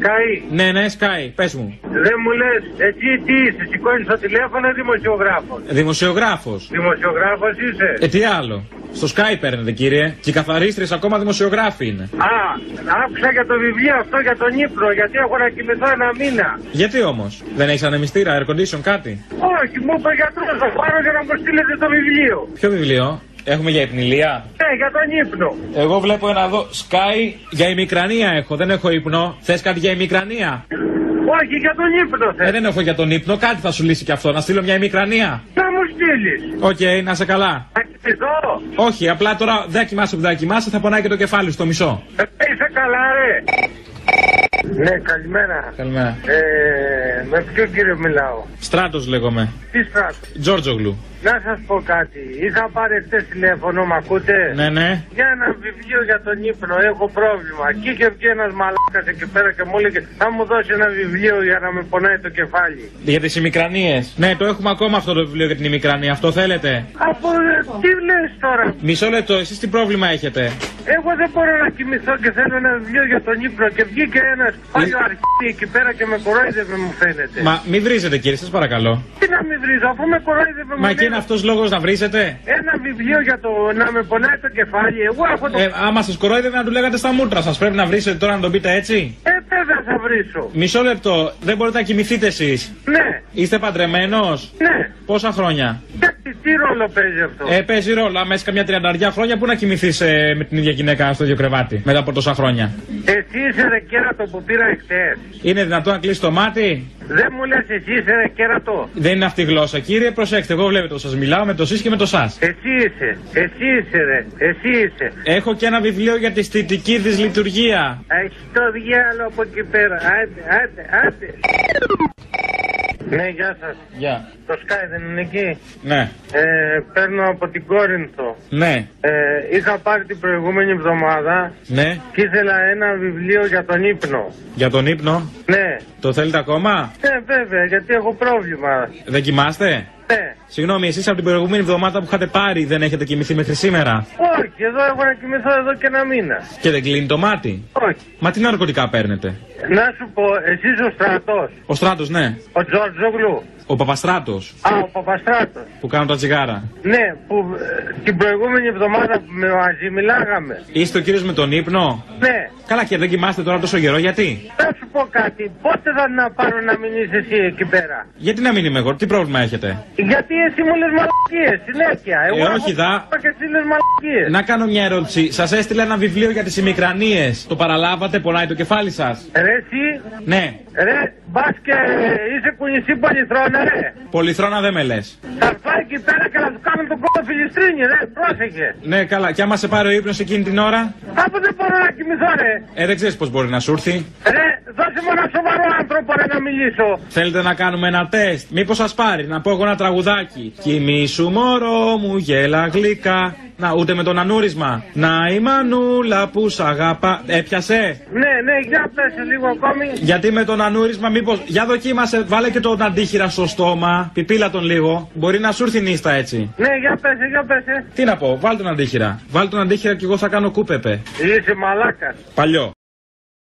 Sky. Ναι, ναι, Sky, πες μου. Δεν μου λες, εσύ τι είσαι, σηκώνεις το τηλέφωνο ή δημοσιογράφος? Δημοσιογράφος. Δημοσιογράφος είσαι. Τι άλλο. Στο Sky παίρνετε, κύριε. Και οι καθαρίστρες ακόμα δημοσιογράφοι είναι. Α, άκουσα για το βιβλίο αυτό για τον ύπνο, γιατί έχω να κοιμηθώ ένα μήνα. Γιατί όμως, δεν έχεις ανεμιστήρα, air condition, κάτι? Όχι, μου είπε ο γιατρός, θα πάρω για να μου στείλετε το βιβλίο. Ποιο βιβλίο? Έχουμε για υπνηλία? Ναι, για τον ύπνο. Εγώ βλέπω ένα εδώ, Sky, για ημικρανία έχω, δεν έχω ύπνο. Θες κάτι για ημικρανία? Όχι, για τον ύπνο θες. Δεν έχω για τον ύπνο, κάτι θα σου λύσει κι αυτό. Να στείλω μια ημικρανία. Να μου στείλεις. Οκ, να σε καλά. Θα κοιμηθώ. Όχι, απλά τώρα δεν κοιμάσαι που δεν κοιμάσαι, θα πονάει και το κεφάλι στο μισό. Είσαι καλά, ρε. Ναι, καλημέρα. Καλημέρα. Με ποιο κύριο μιλάω? Στράτος λέγομαι. Τι Στράτος? Τζόρτζογλου. Να σας πω κάτι. Είχα πάρει χτες τηλέφωνο, μ' ακούτε? Ναι, ναι. Για ένα βιβλίο για τον ύπνο, έχω πρόβλημα. Και είχε βγει ένας μαλάκας εκεί πέρα και μου έλεγε θα μου δώσει ένα βιβλίο για να με πονάει το κεφάλι. Για τις ημικρανίες. Ναι, το έχουμε ακόμα αυτό το βιβλίο για την ημικρανία. Αυτό θέλετε? Από τι λες τώρα? Μισό λεπτό, εσείς τι πρόβλημα έχετε? Εγώ δεν μπορώ να κοιμηθώ και θέλω ένα βιβλίο για τον ύπνο και βγήκε ένας πάλι αρχίδι εκεί πέρα και με κορόιδευε, μου φαίνεται. Μα μη βρίζετε, κύριε, σας παρακαλώ. Τι να μην βρίζω, αφού με κορόιδευε, Μα και είναι αυτός λόγος να βρίζετε? Ένα βιβλίο για το να με πονάει το κεφάλι, εγώ έχω το... άμα σας κορόιδευε να του λέγατε στα μούτρα σας, πρέπει να βρίσετε τώρα να τον πείτε έτσι? Βέβαια θα βρίσω. Μισό λεπτό, δεν μπορείτε να κοιμηθείτε εσείς? Ναι. Είστε παντρεμένος? Ναι. Πόσα χρόνια? Τι ρόλο παίζει αυτό? Παίζει ρόλο. Άμα είσαι καμιά 30 χρόνια, πού να κοιμηθείς με την ίδια γυναίκα στο ίδιο κρεβάτι μετά από τόσα χρόνια? Εσύ είσαι ρε κέρατο που πήρα εχθές. Είναι δυνατόν να κλείσει το μάτι? Δεν μου λες εσύ είσαι ρε κέρατο. Δεν είναι αυτή η γλώσσα, κύριε. Προσέξτε, εγώ βλέπετε ότι σας μιλάω με το σεις και με το σας. Εσύ είσαι ρε. Εσύ είσαι. Έχω και ένα βιβλίο για τη στιτική δυσλειτουργία. Έχεις το διάλογο από εκεί πέρα. Άντε. Ναι, γεια σας. Γεια. Το Sky δεν είναι εκεί? Ναι. Παίρνω από την Κόρινθο. Ναι. Είχα πάρει την προηγούμενη εβδομάδα. Ναι. Και ήθελα ένα βιβλίο για τον ύπνο. Για τον ύπνο? Ναι. Το θέλετε ακόμα? Ναι, βέβαια, γιατί έχω πρόβλημα. Δεν κοιμάστε? Ναι. Συγγνώμη, εσείς από την προηγούμενη εβδομάδα που είχατε πάρει δεν έχετε κοιμηθεί μέχρι σήμερα? Όχι, εδώ έχω να κοιμηθώ εδώ και ένα μήνα. Και δεν κλείνει το μάτι? Όχι. Μα τι ναρκωτικά παίρνετε? Να σου πω, εσύ ο Στράτος. Ο Στράτος, ναι. Ο Τζόρτζογλου. Ο Παπαστράτος. Α, ο Παπαστράτος. Που κάνουν τα τσιγάρα. Ναι, που την προηγούμενη εβδομάδα που μαζί μιλάγαμε. Είστε ο κύριος με τον ύπνο? Ναι. Καλά, και δεν κοιμάστε τώρα τόσο καιρό, γιατί? Να σου πω κάτι, πότε θα να πάρω να μην είσαι εσύ εκεί πέρα? Γιατί να μην είμαι εγώ, τι πρόβλημα έχετε? Γιατί εσύ μου λες μαλακίες συνέχεια. Εγώ όχι δα. Και εσύ λες μαλακίες. Να κάνω μια ερώτηση. Σας έστειλα ένα βιβλίο για τις ημικρανίες. Το παραλάβατε, πονάει το κεφάλι σας? Ρε εσύ. Ναι. Ρε, μπας και είσαι κουνησί πολυθρόνα, ρε. Πολυθρόνα δεν με λες. Θα πάει εκεί πέρα και να του κάνω τον κόλλο φιλιστρίνι, ρε. Πρόσεχε. Ναι, καλά. Και άμα σε πάρει ο ύπνος εκείνη την ώρα? Από δεν μπορώ να κοιμηθώ, ρε. Δεν ξέρεις πώς μπορεί να σου έρθει. Ρε, δώσε μου ένα σοβαρό άνθρωπο, ρε, να μιλήσω. Θέλετε να κάνουμε ένα τεστ? Μήπως σας πάρει να πω εγώ ένα τραγουδάκι? Κοιμήσου μωρό μου, γέλα γλυκά. Να, ούτε με το ανούρισμα. Να η μανούλα που σ' αγαπά. Έπιασε? Ναι, για πέσε λίγο ακόμη. Γιατί με τον ανούρισμα, μήπως. Για δοκίμασε, βάλε και τον αντίχειρα στο στόμα. Πιπίλα τον λίγο. Μπορεί να σου έρθει νύστα έτσι. Ναι, για πέσε. Τι να πω, βάλ τον αντίχειρα. Βάλ τον αντίχειρα και εγώ θα κάνω κούπεπε. Είσαι μαλάκας. Παλιό.